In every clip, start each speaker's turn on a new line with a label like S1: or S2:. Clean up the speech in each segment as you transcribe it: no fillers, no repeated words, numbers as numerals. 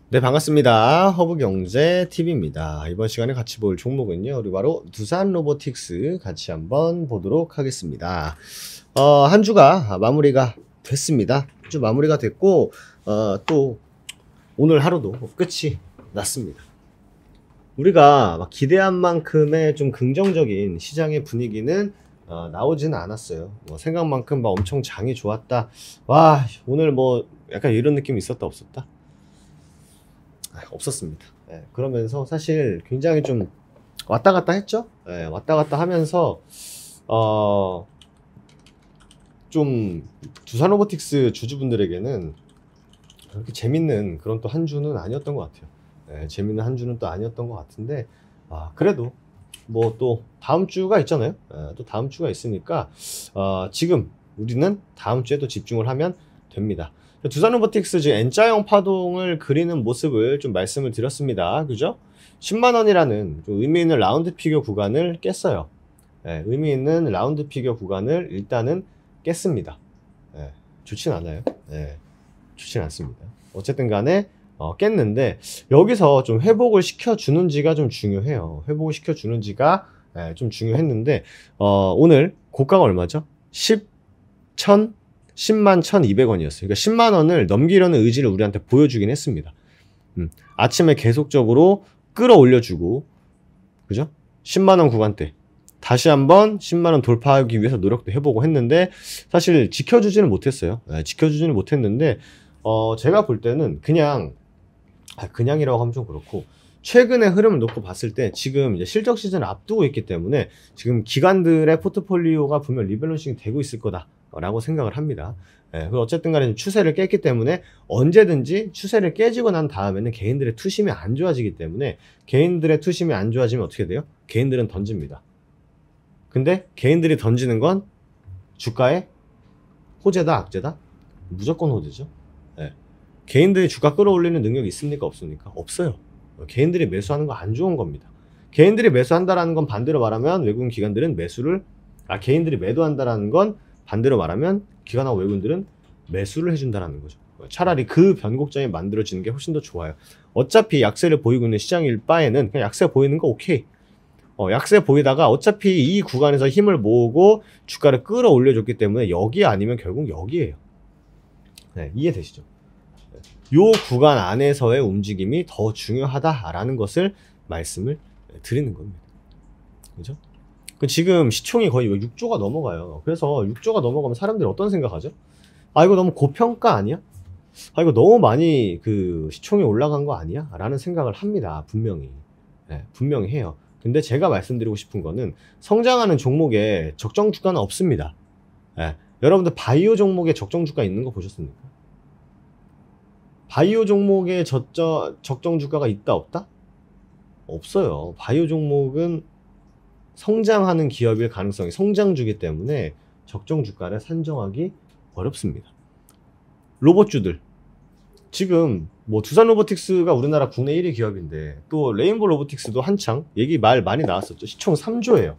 S1: 네, 반갑습니다. 허브경제TV입니다. 이번 시간에 같이 볼 종목은요, 우리 바로 두산로보틱스 같이 한번 보도록 하겠습니다. 한 주가 마무리가 됐습니다. 한 주 마무리가 됐고, 또 오늘 하루도 끝이 났습니다. 우리가 막 기대한 만큼의 좀 긍정적인 시장의 분위기는 나오지는 않았어요. 뭐 생각만큼 막 엄청 장이 좋았다. 와, 오늘 뭐 약간 이런 느낌이 있었다, 없었다? 없었습니다. 예, 그러면서 사실 굉장히 좀 왔다 갔다 했죠. 예, 왔다 갔다 하면서 좀 두산로보틱스 주주분들에게는 그렇게 재밌는 그런 또 한 주는 아니었던 것 같아요. 예, 재밌는 한 주는 또 아니었던 것 같은데, 그래도 뭐 또 다음 주가 있잖아요. 예, 또 다음 주가 있으니까 지금 우리는 다음 주에 또 집중을 하면 됩니다. 두산로보틱스 지금 N자형 파동을 그리는 모습을 좀 말씀을 드렸습니다. 그죠? 10만원이라는 좀 의미 있는 라운드 피겨 구간을 깼어요. 예, 의미 있는 라운드 피겨 구간을 일단은 깼습니다. 예, 좋진 않아요. 예, 좋진 않습니다. 어쨌든 간에 깼는데 여기서 좀 회복을 시켜주는지가 좀 중요해요. 회복을 시켜주는지가 좀 중요했는데 오늘 고가가 얼마죠? 10만 1200원이었어요. 그러니까 10만원을 넘기려는 의지를 우리한테 보여주긴 했습니다. 아침에 계속적으로 끌어올려주고, 그죠? 10만원 구간대 다시 한번 10만원 돌파하기 위해서 노력도 해보고 했는데 사실 지켜주지는 못했어요. 지켜주지는 못했는데 제가 볼 때는 그냥이라고 하면 좀 그렇고, 최근의 흐름을 놓고 봤을 때 지금 이제 실적 시즌을 앞두고 있기 때문에 지금 기관들의 포트폴리오가 분명 리밸런싱이 되고 있을 거다라고 생각을 합니다. 그리고 어쨌든 간에 추세를 깼기 때문에 언제든지 추세를 깨지고 난 다음에는 개인들의 투심이 안 좋아지기 때문에, 개인들의 투심이 안 좋아지면 어떻게 돼요? 개인들은 던집니다. 근데 개인들이 던지는 건 주가의 호재다, 악재다? 무조건 호재죠. 개인들이 주가 끌어올리는 능력이 있습니까? 없습니까? 없어요. 개인들이 매수하는 거 안 좋은 겁니다. 개인들이 매수한다라는 건 반대로 말하면 외국인 기관들은 개인들이 매도한다라는 건 반대로 말하면 기관하고 외국인들은 매수를 해준다라는 거죠. 차라리 그 변곡점이 만들어지는 게 훨씬 더 좋아요. 어차피 약세를 보이고 있는 시장일 바에는 그냥 약세 보이는 거 오케이. 약세 보이다가 어차피 이 구간에서 힘을 모으고 주가를 끌어올려줬기 때문에 여기 아니면 결국 여기에요. 이해되시죠? 요 구간 안에서의 움직임이 더 중요하다라는 것을 말씀을 드리는 겁니다. 그죠? 지금 시총이 거의 6조가 넘어가요. 그래서 6조가 넘어가면 사람들이 어떤 생각하죠? 이거 너무 고평가 아니야? 이거 너무 많이 시총이 올라간 거 아니야? 라는 생각을 합니다. 분명히. 분명히 해요. 근데 제가 말씀드리고 싶은 거는 성장하는 종목에 적정 주가는 없습니다. 여러분들 바이오 종목에 적정 주가 있는 거 보셨습니까? 바이오 종목에 적정 주가가 있다 없다? 없어요. 바이오 종목은 성장하는 기업일 가능성이 성장주기 때문에 적정 주가를 산정하기 어렵습니다. 로봇주들, 지금 뭐 두산로보틱스가 우리나라 국내 1위 기업인데 또 레인보 로보틱스도 한창 말 많이 나왔었죠. 시총 3조예요.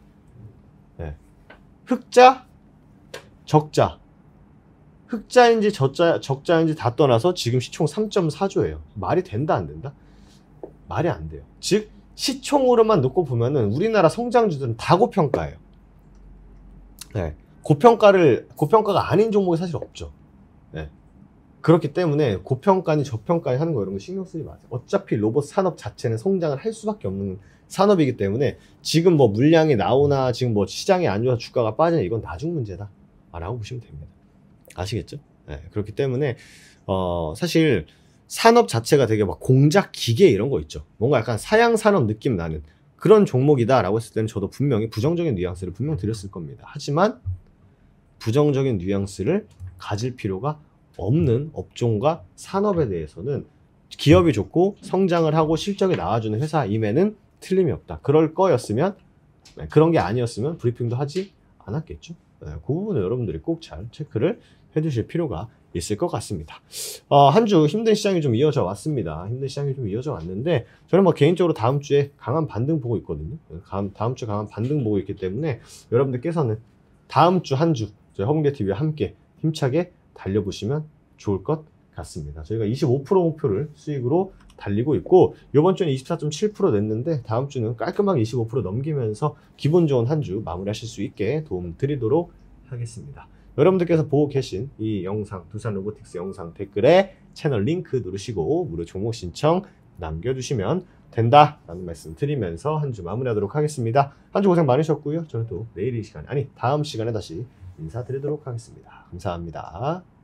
S1: 흑자, 적자, 흑자인지 적자인지 다 떠나서 지금 시총 3.4조예요. 말이 된다, 안 된다? 말이 안 돼요. 즉 시총으로만 놓고 보면은 우리나라 성장주들은 다 고평가예요. 고평가가 아닌 종목이 사실 없죠. 그렇기 때문에 고평가니 저평가니 하는 거 이런 거 신경 쓰지 마세요. 어차피 로봇 산업 자체는 성장을 할 수밖에 없는 산업이기 때문에 지금 뭐 물량이 나오나 지금 뭐 시장이 안 좋아서 주가가 빠지나 이건 나중 문제다 라고 보시면 됩니다. 아시겠죠? 그렇기 때문에 사실 산업 자체가 되게 막 공작 기계 이런 거 있죠. 뭔가 약간 사양 산업 느낌 나는 그런 종목이다 라고 했을 때는 저도 분명히 부정적인 뉘앙스를 분명 드렸을 겁니다. 하지만 부정적인 뉘앙스를 가질 필요가 없는 업종과 산업에 대해서는 기업이 좋고 성장을 하고 실적이 나와주는 회사임에는 틀림이 없다. 그럴 거였으면, 그런 게 아니었으면 브리핑도 하지 않았겠죠. 그 부분을 여러분들이 꼭 잘 체크를 해두실 필요가 있을 것 같습니다. 한 주 힘든 시장이 좀 이어져 왔습니다. 힘든 시장이 좀 이어져 왔는데 저는 뭐 개인적으로 다음 주에 강한 반등 보고 있거든요. 다음 주 강한 반등 보고 있기 때문에 여러분들께서는 다음 주 한 주 저희 허공대TV와 함께 힘차게 달려보시면 좋을 것 같습니다. 저희가 25% 목표를 수익으로 달리고 있고 이번 주는 24.7% 냈는데 다음 주는 깔끔하게 25% 넘기면서 기분 좋은 한 주 마무리하실 수 있게 도움 드리도록 하겠습니다. 여러분들께서 보고 계신 이 영상 두산 로보틱스 영상 댓글에 채널 링크 누르시고 무료 종목 신청 남겨주시면 된다라는 말씀 드리면서 한 주 마무리하도록 하겠습니다. 한 주 고생 많으셨고요. 저는 또 내일 이 시간에 다음 시간에 다시 인사드리도록 하겠습니다. 감사합니다.